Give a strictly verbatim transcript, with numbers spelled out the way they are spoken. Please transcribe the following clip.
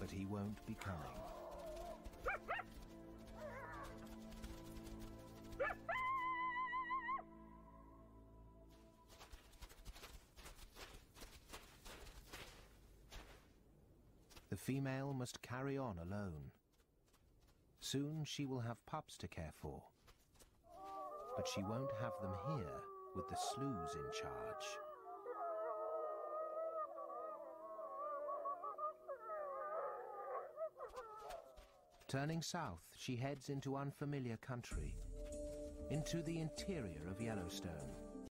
but he won't be coming. The female must carry on alone. Soon she will have pups to care for, but she won't have them here with the slews in charge. Turning south, she heads into unfamiliar country, into the interior of Yellowstone.